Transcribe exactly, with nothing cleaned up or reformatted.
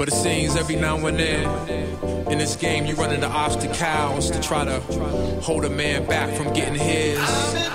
But it seems every now and then in this game you run into obstacles to try to hold a man back from getting his.